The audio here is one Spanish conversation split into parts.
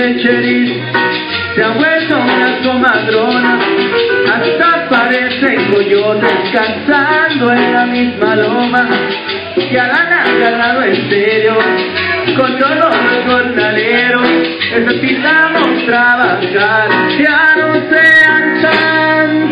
el sheriff se ha vuelto una comadrona, hasta parecen coyotes cazando en la misma loma. Ya la han agarrado en serio con todos los jornaleros, necesitamos trabajar, ya no sean tan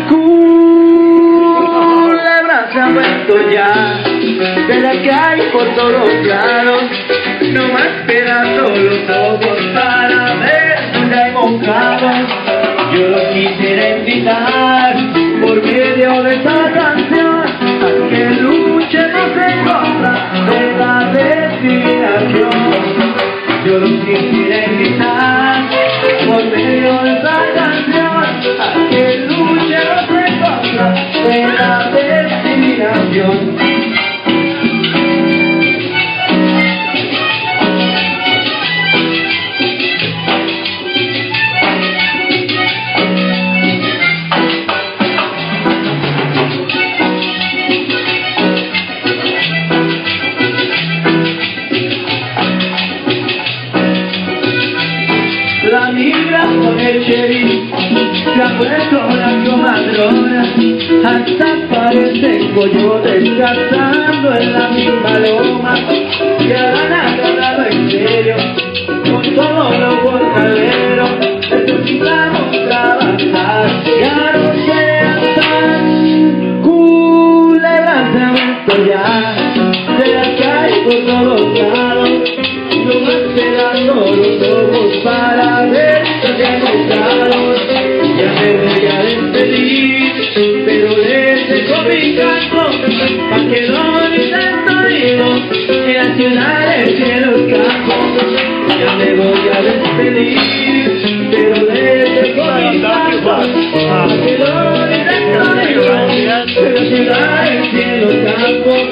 culebras, se han vuelto ya de la que hay por todos lados, no más esperando los ojos para ver si hay bocados. Yo los quisiera invitar por medio de esta canción a que luchemos en contra de la discriminación. Yo los quisiera invitar por medio de esta canción a que luchemos en contra de la discriminación. La migra con el sheriff se ha puesto la comadrona, hasta parecen coyotes cazando en la misma loma. Ya la han agarrado en serio con todos los jornaleros, necesitamos trabajar, ya no sean tan culebras, se han vuelto ya de la calle por todos lados, no más esperando los ojos para ver si hemos dado. Ya me voy a despedir, pero les dejo mi canto pa' que lo griten toditos en las ciudades y en los campos. Ya me voy a despedir, pero les dejo mi canto pa' que lo griten toditos en las ciudades y en los campos.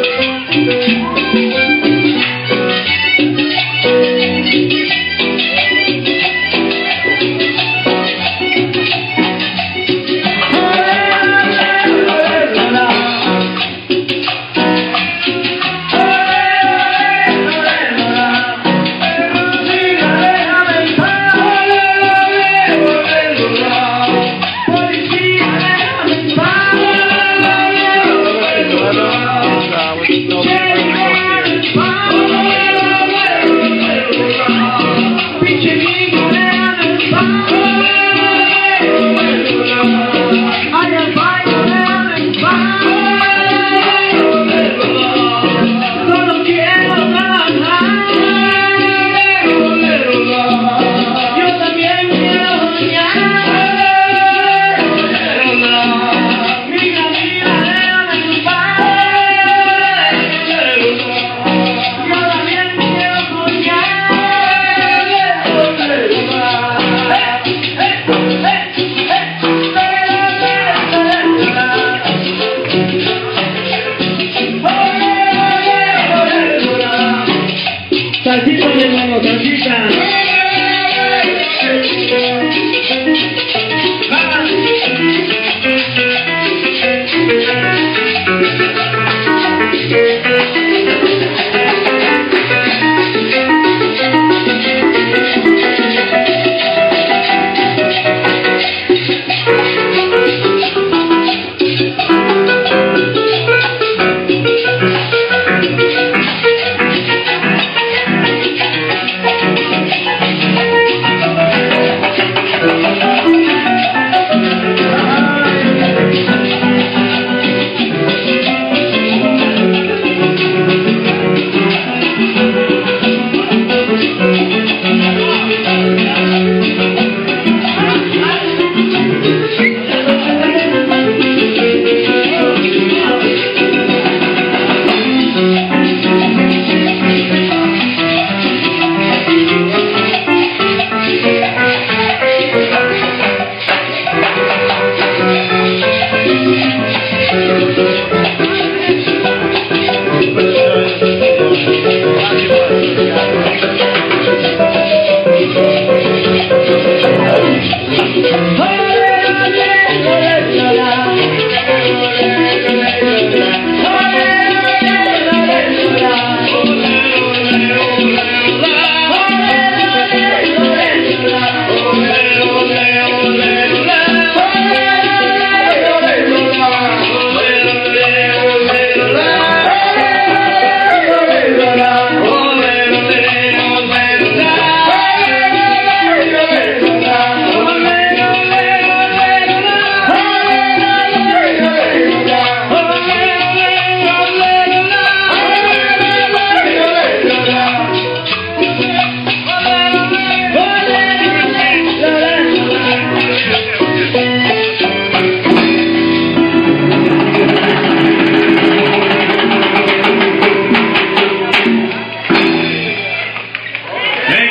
Salsita, mi hermano, salsita.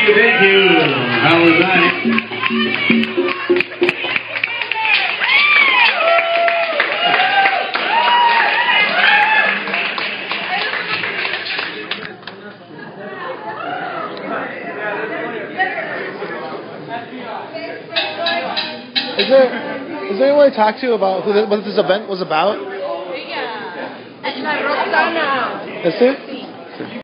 Thank you. How was that? Is there anyone to talk to about what this event was about? Yeah. Rochester. Is there?